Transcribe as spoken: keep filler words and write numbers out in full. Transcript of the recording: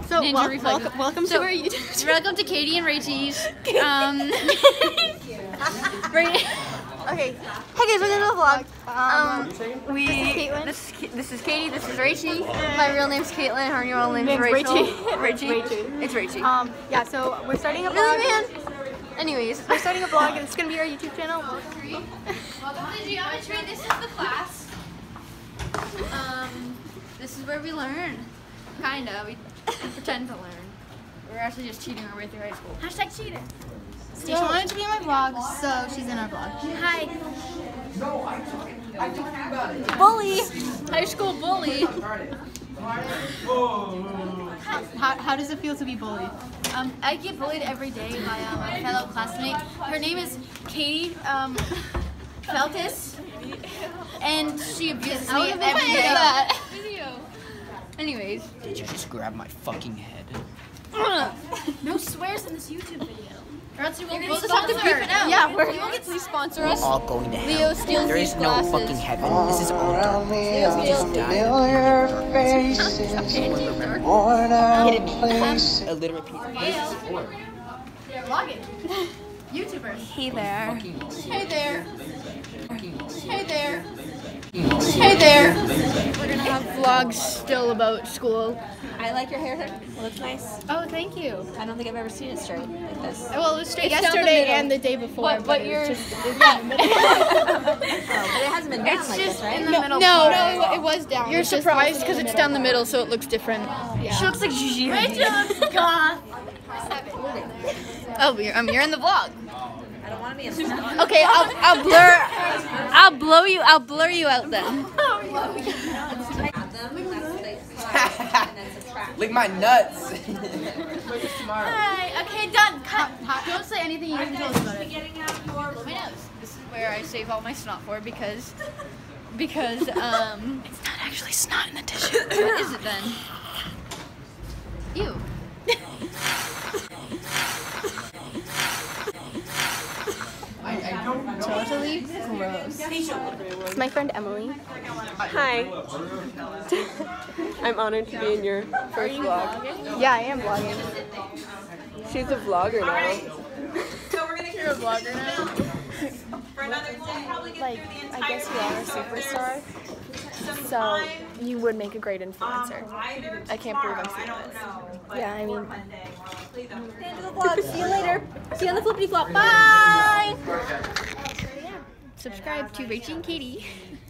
So Ninja wel reflexes. welcome, welcome So, to our YouTube. Welcome to Katie and Rachel's. Um, right. Okay. Hey guys, welcome to the vlog. Um, we. This is Caitlin. This is, this is Katie. This is Rachie. My real name's Caitlin. Her real name's Name's Rachel. Rachie. Rachie. Rachie. It's Rachie. Um, yeah. So we're starting a vlog. Really, man? Anyways, We're starting a vlog, and it's gonna be our YouTube channel. welcome to geometry. This is the class. Um, this is where we learn. Kinda. We, we pretend to learn. We're actually just cheating our way through high school. Hashtag cheating. She wanted to be in my vlog, so she's in our vlog. Hi. Bully. High school bully. How, how does it feel to be bullied? Um, I get bullied every day by uh, my fellow classmate. Her name is Katie um, Feltis, and she abuses me every day. Anyways. Did you just grab my fucking head? No swears in this YouTube video. Or else you won't We'll get just have to sponsored. beep it out. Yeah, we're, you won't get to sponsor us. All going to hell. Leo steals There is these no glasses. fucking heaven. This is all darkness. Leo We steals just these. died. Someone remember? Hit it. A literal piece of Gail. They're vlogging. YouTubers. Hey there. Hey there. Hey there. Hey there. We're gonna have vlogs still about school. I like your hair. It looks nice. Oh, thank you. I don't think I've ever seen it straight like this. Well, it was straight Yesterday down the middle. and the day before, But, but you're it's just, yeah. Oh, but it hasn't been down It's like just this, right? in the no, middle. no, part. no, it was down. You're It's just surprised wasn't because in it's the down the middle, so it looks different. Yeah. She looks like Gigi. Rachel looks goth. Oh, you're, um, you're in the vlog. I don't want to be in the Okay, I'll, I'll blur. I'll blow you. I'll blur you out then. Lick my nuts. Hi. Okay, done. Cut. Don't say anything you can tell us about it. Blow my nose. This is where I save all my snot for because because um. It's not actually snot in the tissue. What is it then? Ew. Totally gross. It's my friend Emily. Hi. I'm honored to be in your first vlog. Yeah, I am vlogging. She's a vlogger now. You're a vlogger now. Like, I guess you are a superstar, so you would make a great influencer. I can't believe I'm saying this. Yeah, I mean, end of the vlog. See you later. See you on the flippity flop. Bye. Subscribe to Rachel and Katie.